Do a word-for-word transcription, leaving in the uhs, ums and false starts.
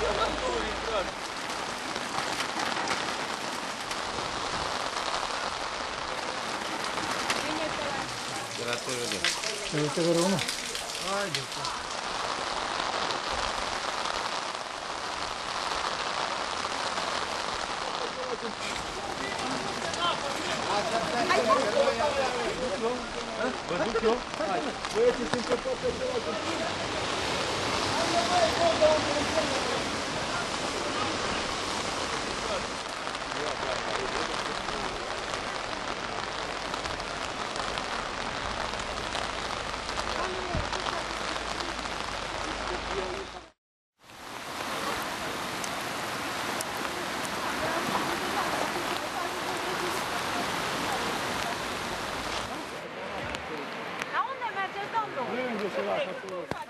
De la T V unu. De la T V unu? Haide, pa. Vă duc eu? Hai. Băieții sunt pe toate celelalte. La unde mergeți, domnul? Unde se lasă acolo?